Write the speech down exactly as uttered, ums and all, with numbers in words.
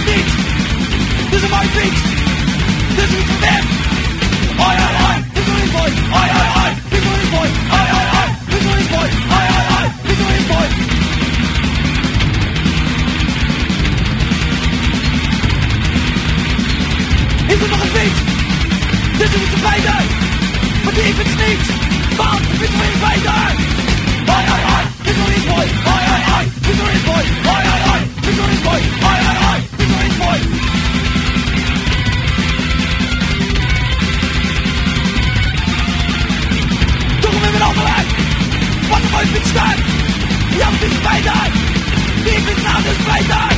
ik niet. Dit is een mooie fiets. Dit is iets van Wim. Oi, oi, oi, dit is mooi. Oi, oi, oi, dit is mooi. Oi, oi, oi, dit is mooi. Oi, oi, oi, dit is mooi. Is er nog een fiets? Dit is iets van beide. Maar die fiets niet. Want de fiets is beter. Oi, oi, oi, dit is mooi. Oi, oi, oi, dit is mooi. Oi, oi, oi, dit is mooi. Oi, oi, oi, dit is mooi. Toch hem in mijn handen weg. Wat een mooi fiets staan. Ja, maar dit is beter. Die fiets nou dus beter.